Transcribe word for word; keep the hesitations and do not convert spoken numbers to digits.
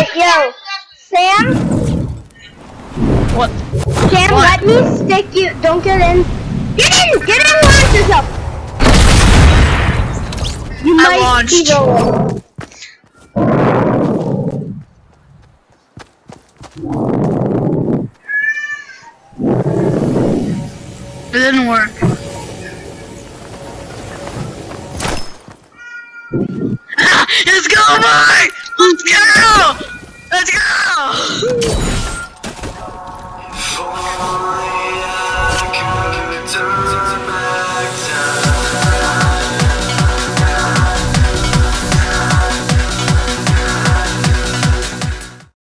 yo, Sam. What? Sam, What? let me stick you. Don't get in. Get in! Get in! Launch yourself. You I might launched. be rolling. It didn't work. Ah, it's going